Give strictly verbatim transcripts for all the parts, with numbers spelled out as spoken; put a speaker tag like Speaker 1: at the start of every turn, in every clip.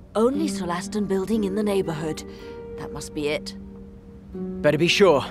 Speaker 1: Only Solaston building in the neighborhood. That must be it.
Speaker 2: Better be sure.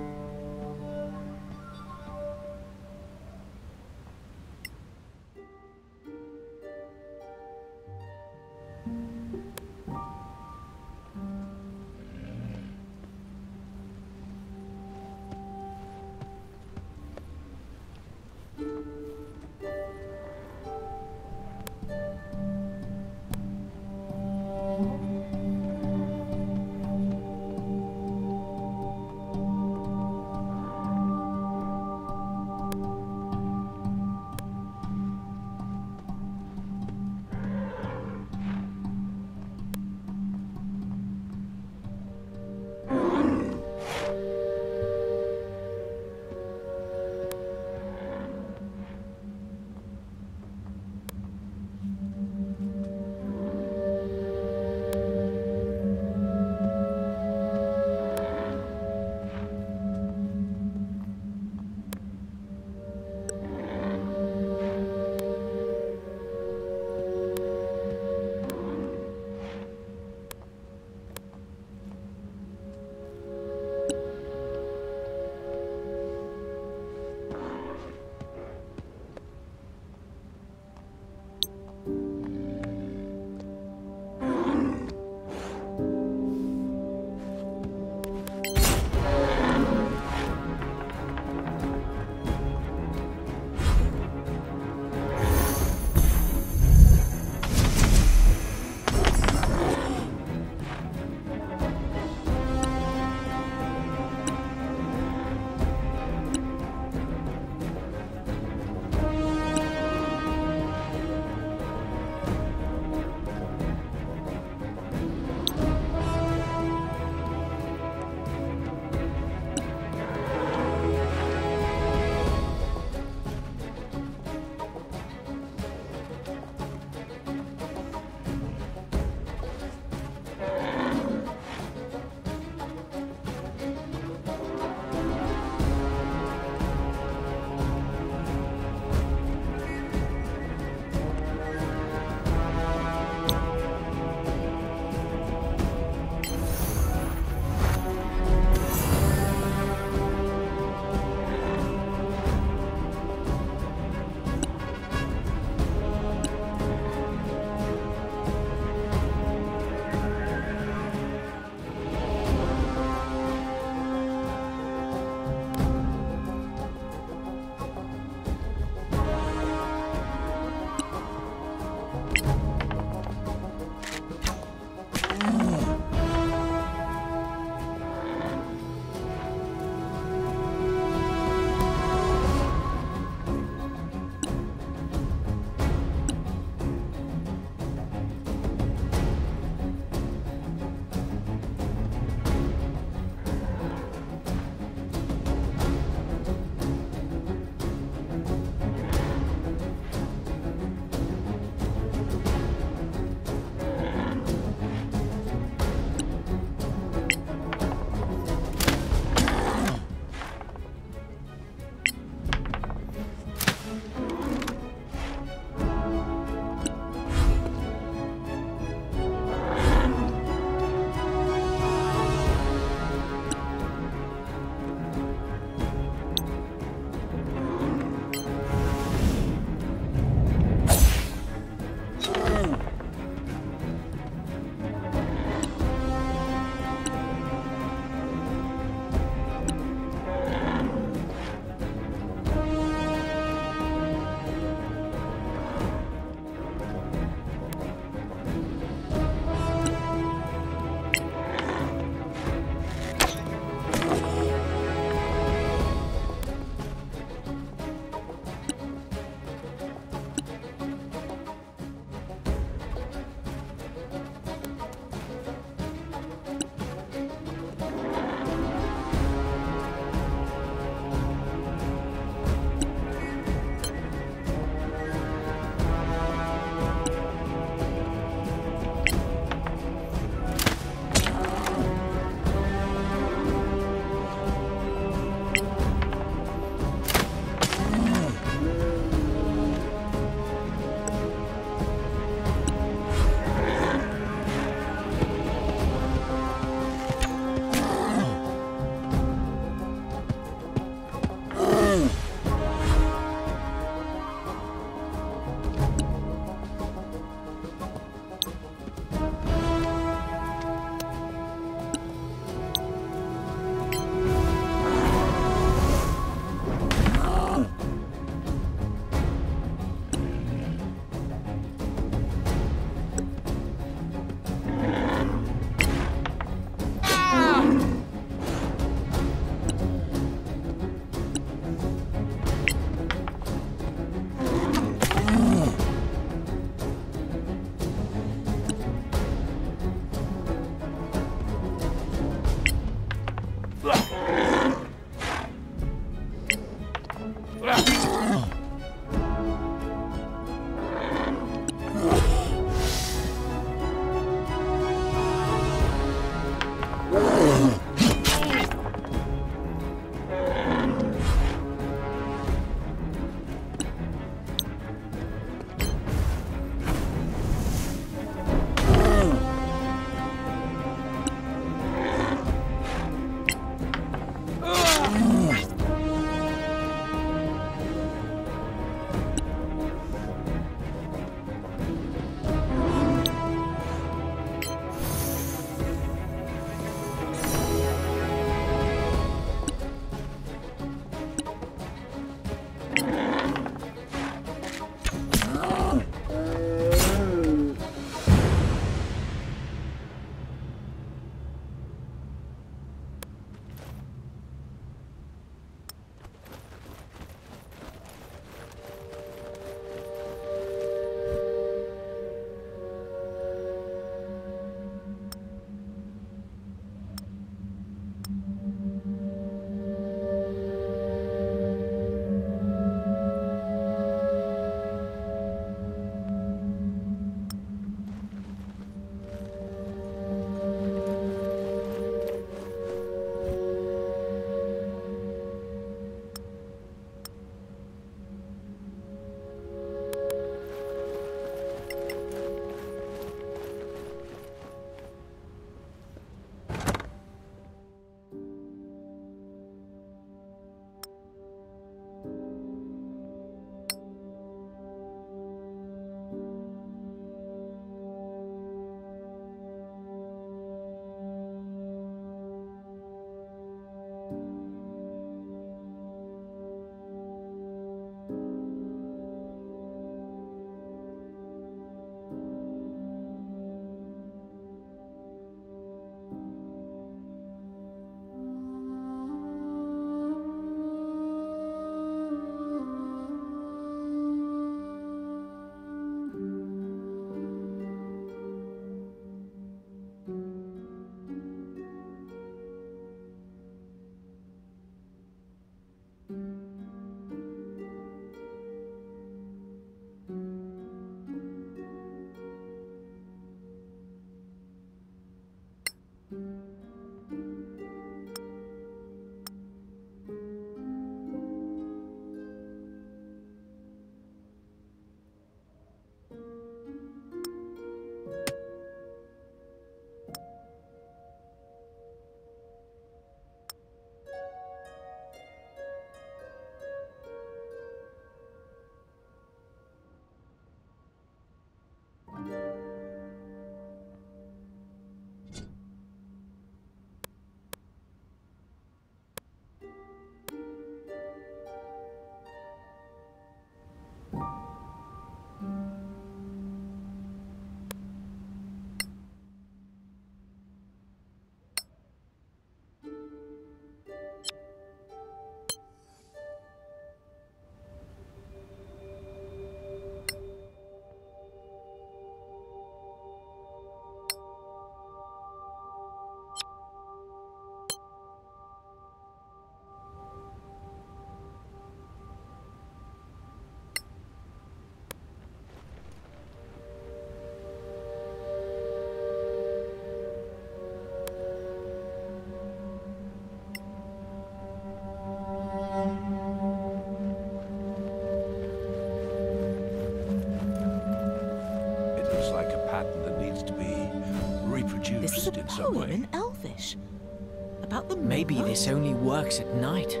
Speaker 3: lost in some way.
Speaker 4: in Elvish. About the
Speaker 2: Maybe
Speaker 4: moon?
Speaker 2: this only works at night.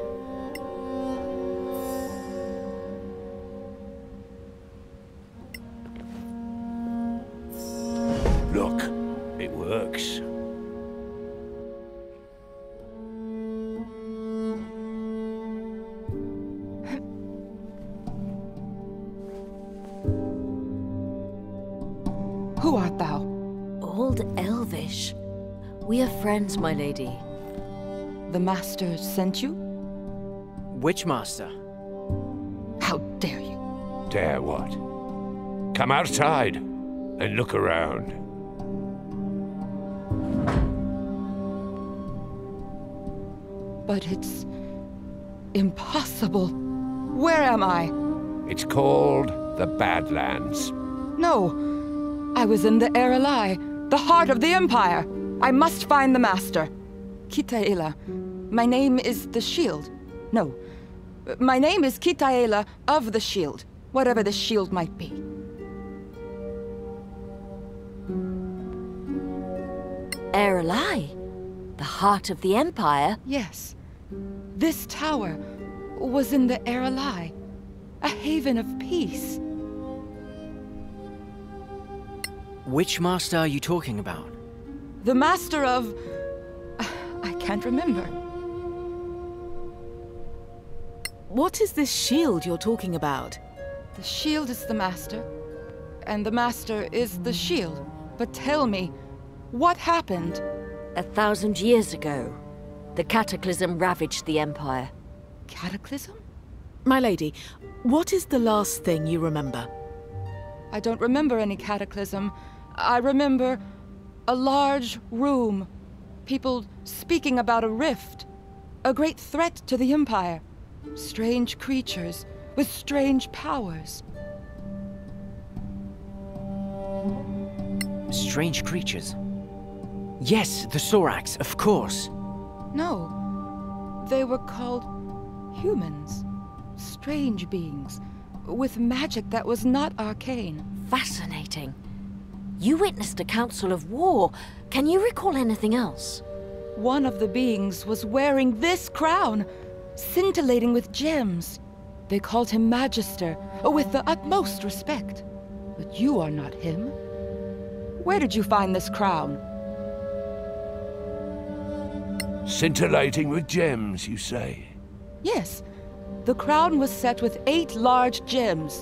Speaker 3: Look, it works.
Speaker 5: Who art thou?
Speaker 1: Old Elvish. We are friends, my lady.
Speaker 5: The Master sent you?
Speaker 2: Which master?
Speaker 5: How dare you?
Speaker 3: Dare what? Come outside and look around.
Speaker 5: But it's impossible. Where am I?
Speaker 3: It's called the Badlands.
Speaker 5: No, I was in the Erelai, the heart of the Empire. I must find the Master. Kitaela. My name is the Shield. No, my name is Kitaela of the Shield, whatever the Shield might be.
Speaker 1: Erelai, the heart of the Empire.
Speaker 5: Yes, this tower was in the Erelai, a haven of peace.
Speaker 2: Which master are you talking about?
Speaker 5: The Master of... I can't remember.
Speaker 4: What is this shield you're talking about?
Speaker 5: The Shield is the Master, and the Master is the Shield. But tell me, what happened?
Speaker 1: A thousand years ago, the cataclysm ravaged the Empire.
Speaker 5: Cataclysm?
Speaker 4: My lady, what is the last thing you remember?
Speaker 5: I don't remember any cataclysm. I remember a large room, people speaking about a rift, a great threat to the Empire, strange creatures with strange powers.
Speaker 2: Strange creatures. Yes, the Sorax, of course.
Speaker 5: No, they were called humans, strange beings, with magic that was not arcane.
Speaker 1: Fascinating. You witnessed a council of war. Can you recall anything else?
Speaker 5: One of the beings was wearing this crown, scintillating with gems. They called him Magister, with the utmost respect. But you are not him. Where did you find this crown?
Speaker 3: Scintillating with gems, you say?
Speaker 5: Yes, the crown was set with eight large gems.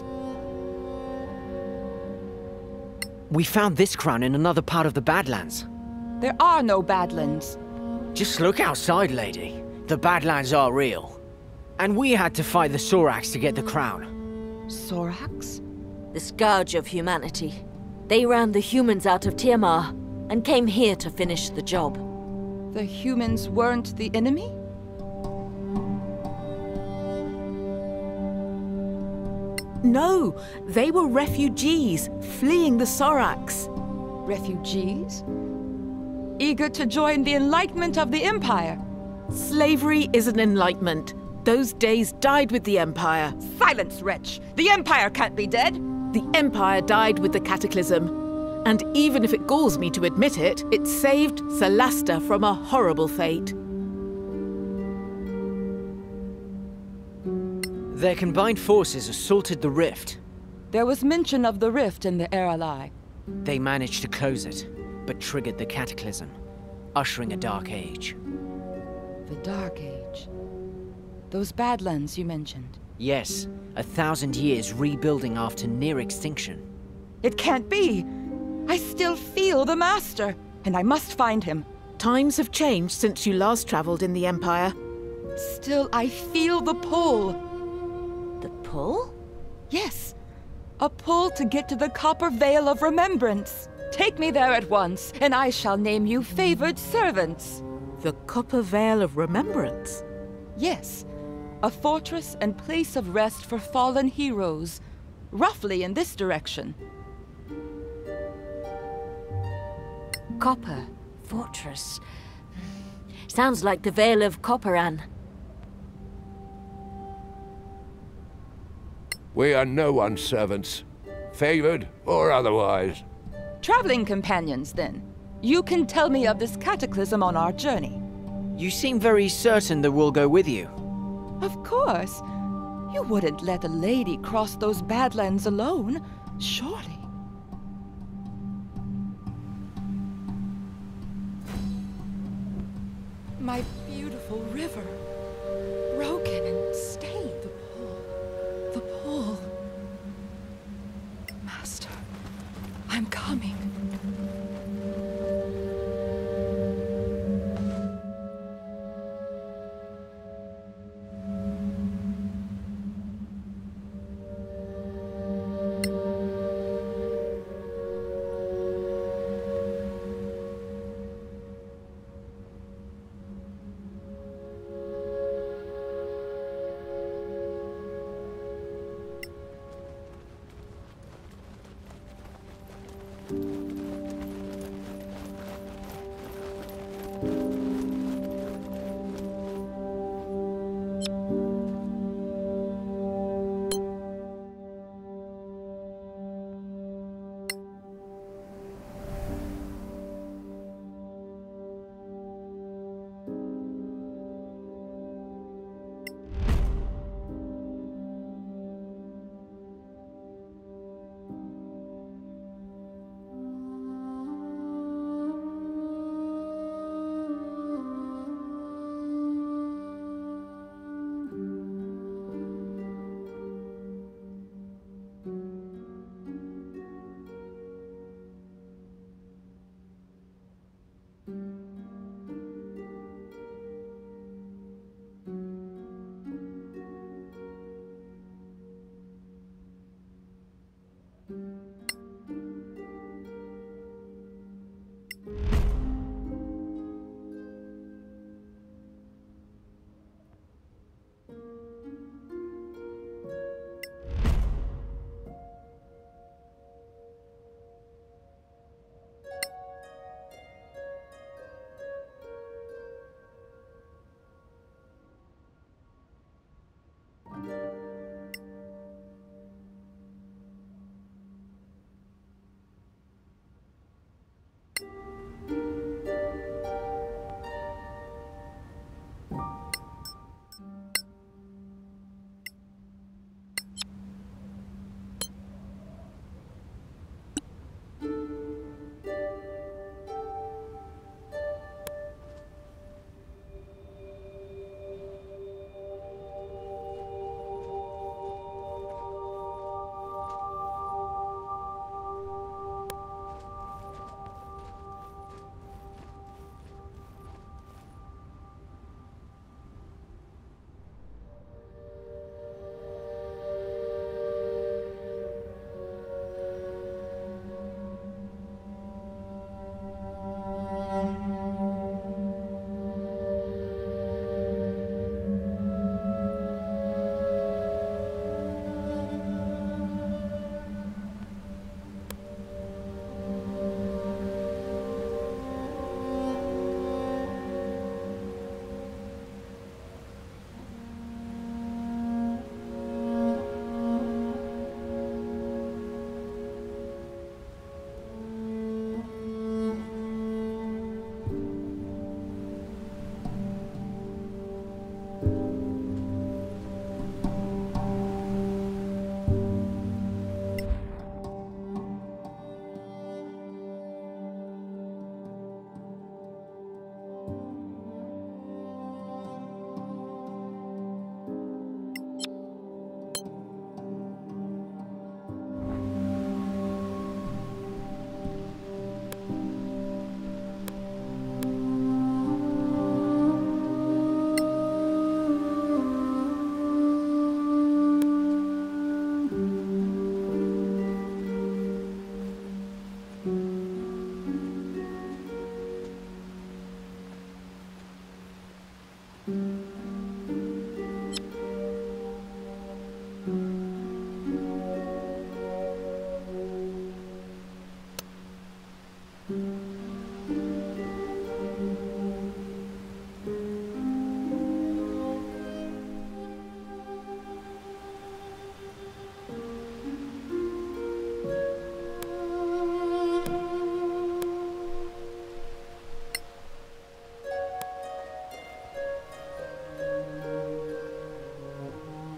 Speaker 2: We found this crown in another part of the Badlands.
Speaker 5: There are no Badlands.
Speaker 2: Just look outside, lady. The Badlands are real. And we had to fight the Sorax to get the crown.
Speaker 5: Sorax?
Speaker 1: The scourge of humanity. They ran the humans out of Tiamat and came here to finish the job.
Speaker 5: The humans weren't the enemy?
Speaker 4: No, they were refugees fleeing the Sorax.
Speaker 5: Refugees? Eager to join the enlightenment of the Empire?
Speaker 4: Slavery is an enlightenment. Those days died with the Empire.
Speaker 5: Silence, wretch! The Empire can't be dead!
Speaker 4: The Empire died with the Cataclysm. And even if it galls me to admit it, it saved Solasta from a horrible fate.
Speaker 2: Their combined forces assaulted the rift.
Speaker 5: There was mention of the rift in the Erelai.
Speaker 2: They managed to close it, but triggered the cataclysm, ushering a dark age.
Speaker 5: The Dark Age. Those Badlands you mentioned.
Speaker 2: Yes, a thousand years rebuilding after near extinction.
Speaker 5: It can't be! I still feel the Master, and I must find him.
Speaker 4: Times have changed since you last traveled in the Empire.
Speaker 5: Still, I feel the pull.
Speaker 1: The pull?
Speaker 5: Yes, a pull to get to the Copper Veil of Remembrance. Take me there at once, and I shall name you favored servants.
Speaker 4: The Copper Veil of Remembrance?
Speaker 5: Yes, a fortress and place of rest for fallen heroes, roughly in this direction.
Speaker 1: Copper Fortress. Sounds like the Vale of Copperan.
Speaker 3: We are no one's servants, favored or otherwise.
Speaker 5: Traveling companions, then. You can tell me of this cataclysm on our journey.
Speaker 2: You seem very certain that we'll go with you.
Speaker 5: Of course. You wouldn't let a lady cross those Badlands alone, surely. My beautiful river. Broken and stained. The pool. The pool. Master, I'm coming.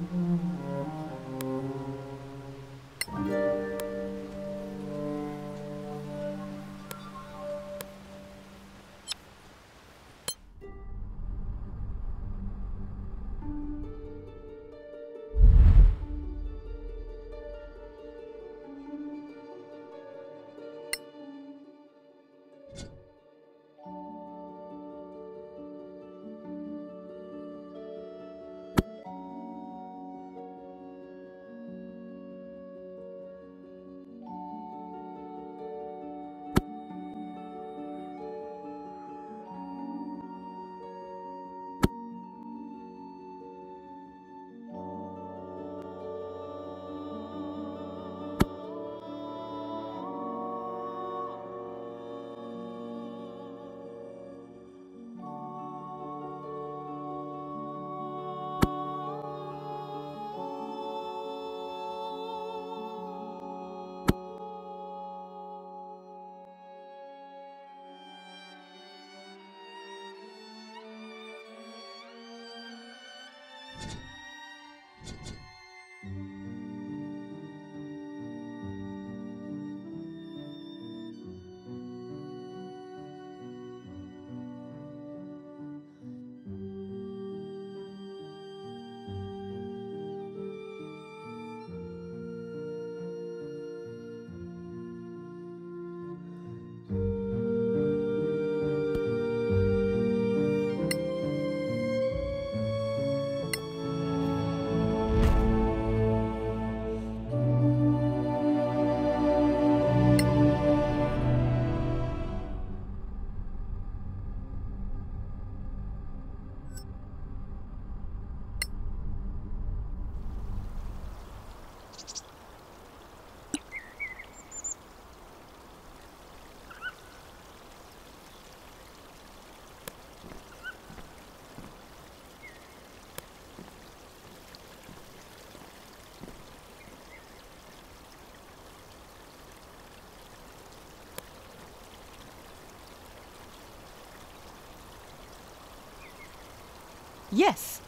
Speaker 5: Yes.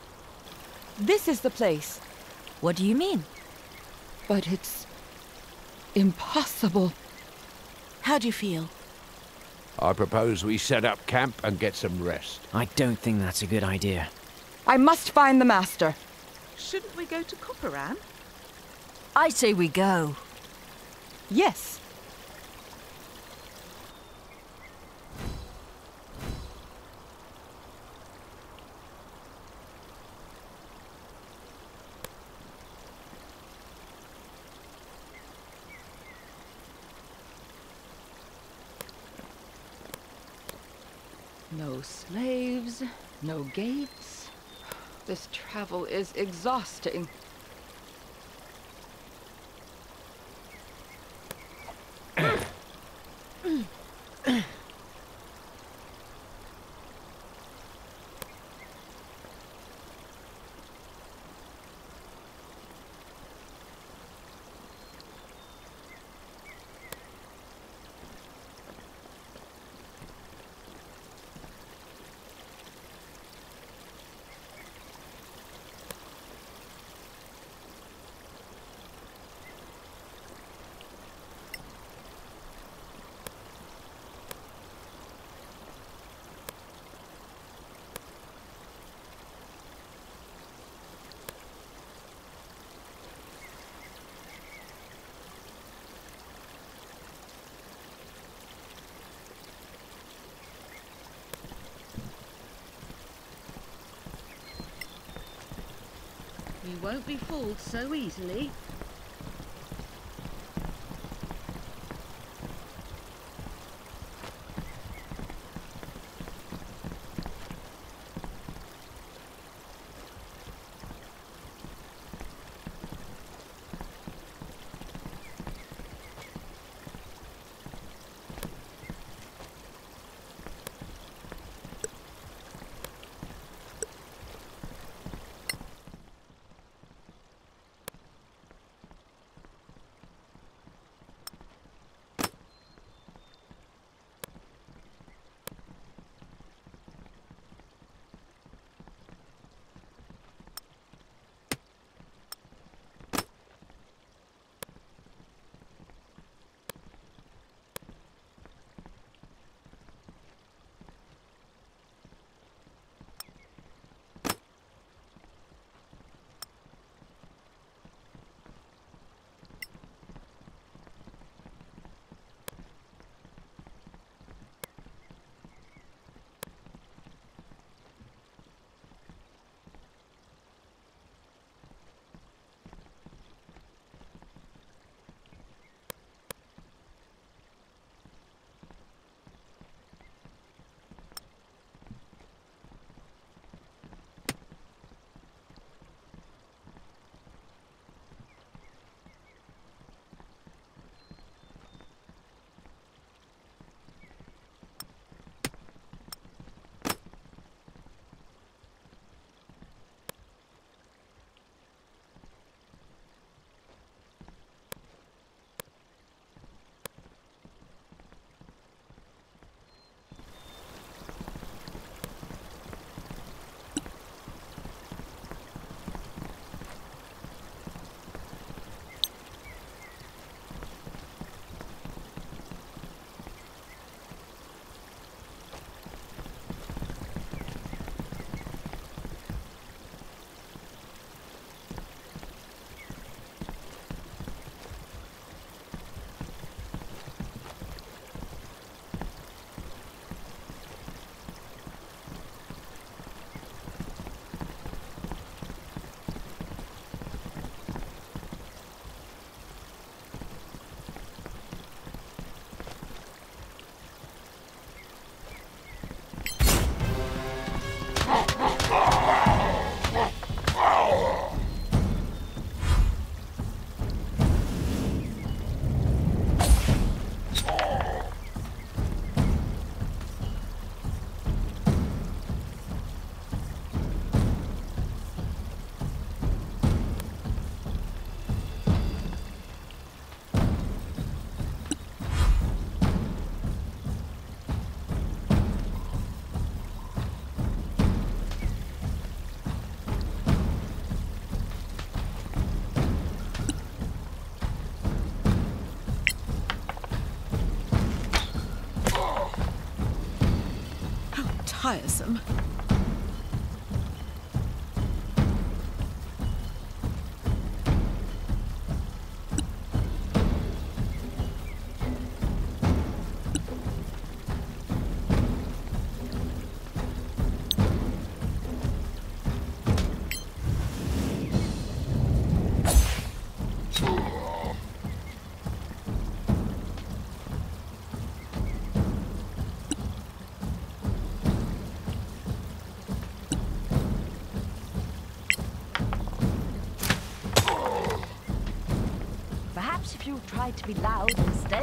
Speaker 5: This is the place.
Speaker 1: What do you mean?
Speaker 5: But it's impossible.
Speaker 1: How do you feel?
Speaker 3: I propose we set up camp and get some rest.
Speaker 2: I don't think that's a good idea.
Speaker 5: I must find the master.
Speaker 4: Shouldn't we go to Copperan?
Speaker 1: I say we go.
Speaker 5: Yes. No slaves, no gates. This travel is exhausting.
Speaker 6: We won't be fooled so easily.
Speaker 4: tiresome.
Speaker 7: Perhaps if you tried to be loud instead.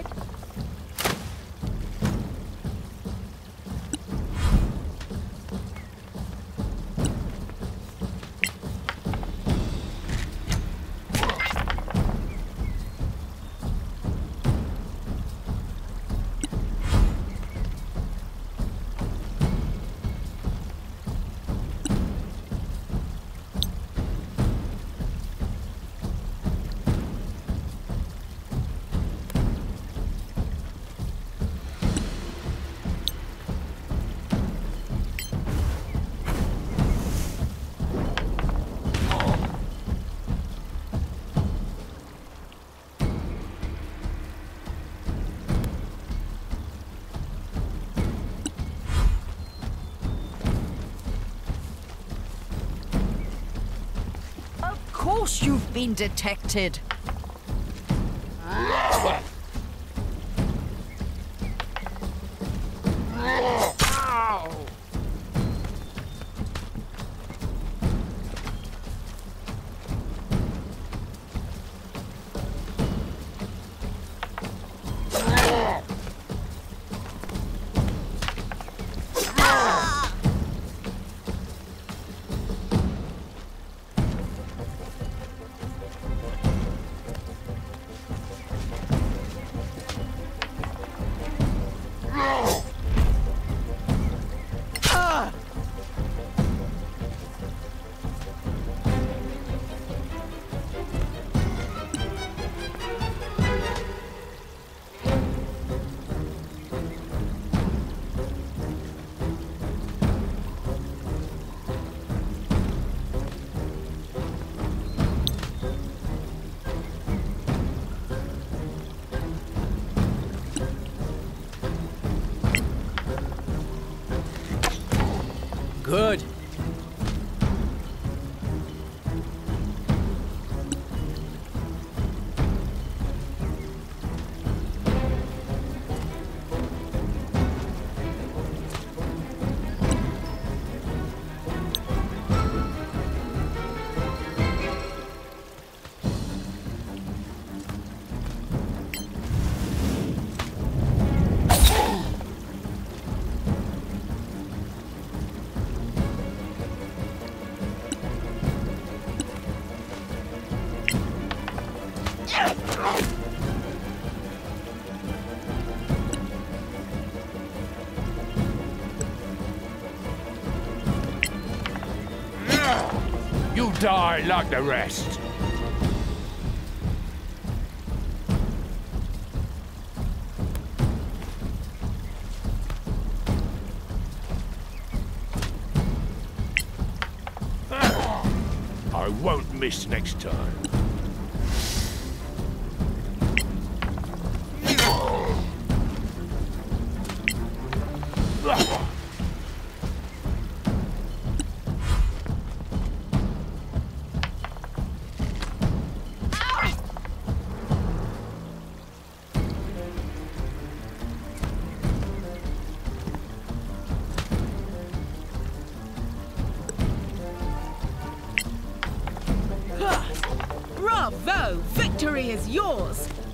Speaker 7: Of course you've been detected.
Speaker 2: Good.
Speaker 3: You die like the rest. I won't miss next time.
Speaker 4: Bravo! Victory is yours!